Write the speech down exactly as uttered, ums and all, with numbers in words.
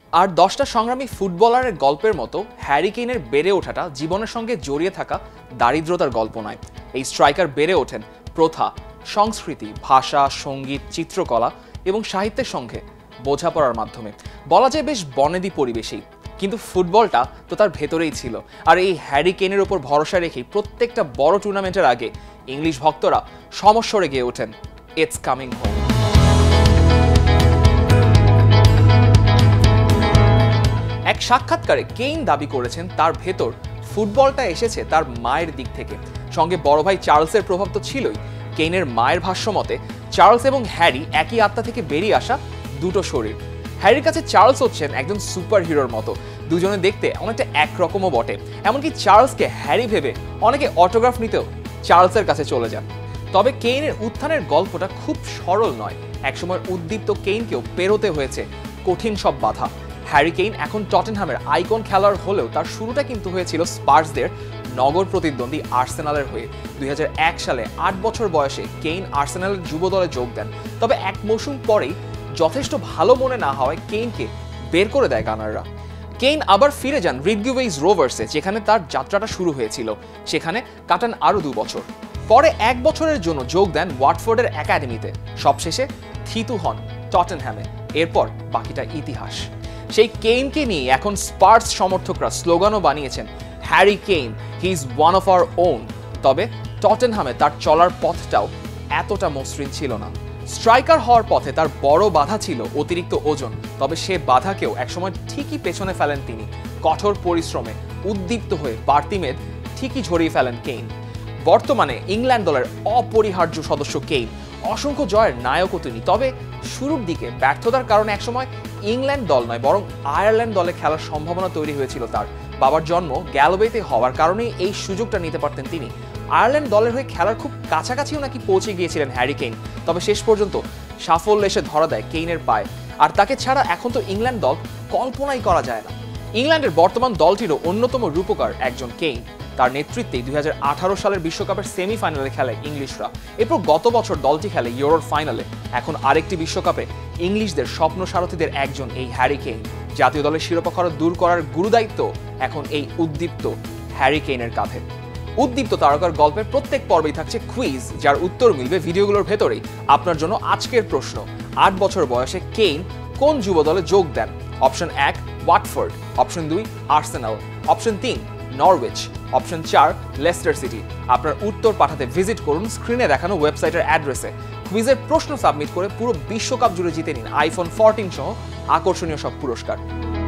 আর দশটা সংগ্রামী ফুটবলারের গল্পের মতো হ্যারি কেইনের বেড়ে ওঠাটা জীবনের সঙ্গে জড়িয়ে থাকা দারিদ্রতার গল্প নয়। এই স্ট্রাইকার বেড়ে ওঠেন প্রথা, সংস্কৃতি, ভাষা, সঙ্গীত, চিত্রকলা এবং সাহিত্যের সঙ্গে বোঝাপড়ার মাধ্যমে। বলা যায় বেশ বনেদি পরিবেশেই, কিন্তু ফুটবলটা তো তার ভেতরেই ছিল। আর এই হ্যারি কেইনের ওপর ভরসা রেখেই প্রত্যেকটা বড় টুর্নামেন্টের আগে ইংলিশ ভক্তরা সমস্বরে গেয়ে ওঠেন, ইটস কামিং হোম। এক সাক্ষাৎকারে কেইন দাবি করেছেন তার ভেতর ফুটবলটা এসেছে তার মায়ের দিক থেকে, সঙ্গে বড় ভাই চার্লসের প্রভাব তো ছিলই। কেইনের মায়ের ভাষ্য মতে চার্লস এবং হ্যারি একই আত্মা থেকে বেরিয়ে আসা দুটো শরীর। হ্যারির কাছে চার্লস হচ্ছেন একজন সুপার হিরোর মতো, দুজনে দেখতে অনেকটা একরকমও বটে। এমনকি চার্লসকে হ্যারি ভেবে অনেকে অটোগ্রাফ নিতেও চার্লসের কাছে চলে যান। তবে কেইনের উত্থানের গল্পটা খুব সরল নয়। একসময় উদ্দীপ্ত কেইনকেও পেরোতে হয়েছে কঠিন সব বাধা। হ্যারি কেইন এখন টটেনহামের আইকন খেলোয়াড় হলেও তার শুরুটা কিন্তু হয়েছিল স্পার্সদের নগর প্রতিদ্বন্দ্বী আর্সেনালের হয়ে। দুই হাজার এক সালে আট বছর বয়সে কেইন আর্সেনালের যুব দলে যোগ দেন। তবে এক মৌসুম পরেই যথেষ্ট ভালো মনে না হওয়ায় কেইনকে বের করে দেয় গানাররা। কেইন আবার ফিরে যান রিডগিউইজ রোভার্সে, যেখানে তার যাত্রাটা শুরু হয়েছিল। সেখানে কাটান আরও দু বছর। পরে এক বছরের জন্য যোগ দেন ওয়াটফোর্ডের একাডেমিতে। সবশেষে থিতু হন টটেনহ্যামে। এরপর বাকিটা ইতিহাস। সেই কেইনকে নিয়ে এখন স্পার্স সমর্থকরা স্লোগানও বানিয়েছেন, Harry Kane, he is one of our own. তবে টটেনহামে তার চলার পথটাও এতটা মসৃণ ছিল না। স্ট্রাইকার হওয়ার পথে তার বড় বাধা ছিল অতিরিক্ত ওজন। তবে সে বাধাকেও একসময় ঠিকই পেছনে ফেলেন তিনি। কঠোর পরিশ্রমে উদ্দীপ্ত হয়ে বাড়তি মেদ ঠিকই ঝরিয়ে ফেলেন কেইন। বর্তমানে ইংল্যান্ড দলের অপরিহার্য সদস্য কেইন, অসংখ্য জয়ের নায়কও তিনি। তবে শুরুর দিকে ব্যর্থতার কারণে একসময় ইংল্যান্ড দল নয় বরং আয়ারল্যান্ড দলে খেলার সম্ভাবনা তৈরি হয়েছিল তার। বাবার জন্ম গ্যালোওয়েতে হওয়ার কারণেই এই সুযোগটা নিতে পারতেন তিনি। আয়ারল্যান্ড দলের হয়ে খেলার খুব কাছাকাছিও নাকি পৌঁছে গিয়েছিলেন হ্যারি কেইন। তবে শেষ পর্যন্ত সাফল্য এসে ধরা দেয় কেইনের পায়ে। আর তাকে ছাড়া এখন তো ইংল্যান্ড দল কল্পনাই করা যায় না। ইংল্যান্ডের বর্তমান দলটিরও অন্যতম রূপকার একজন কেইন। তার নেতৃত্বেই দুই হাজার আঠারো সালের বিশ্বকাপের সেমিফাইনালে খেলে ইংলিশরা। এরপর গত বছর দলটি খেলে ইউরোর ফাইনালে। এখন আরেকটি বিশ্বকাপে ইংলিশদের স্বপ্ন সারথীদের একজন এই হ্যারি কেইন। জাতীয় দলের শিরোপা খরা দূর করার গুরুদায়িত্ব এখন এই উদ্দীপ্ত হ্যারি কেইনের কাঁধে। উদ্দীপ্ত তারকার গল্পের প্রত্যেক পর্বেই থাকছে কুইজ, যার উত্তর মিলবে ভিডিওগুলোর ভেতরেই। আপনার জন্য আজকের প্রশ্ন, আট বছর বয়সে কেইন কোন যুব দলে যোগ দেন? অপশন এক ওয়াটফোর্ড, অপশন দুই আর্সেনাল, অপশন তিন নরউইচ, অপশন চার লেস্টার সিটি। আপনার উত্তর পাঠাতে ভিজিট করুন স্ক্রিনে দেখানো ওয়েবসাইটের অ্যাড্রেসে। কুইজের প্রশ্ন সাবমিট করে পুরো বিশ্বকাপ জুড়ে জিতে নিন আইফোন চোদ্দ সহ আকর্ষণীয় সব পুরস্কার।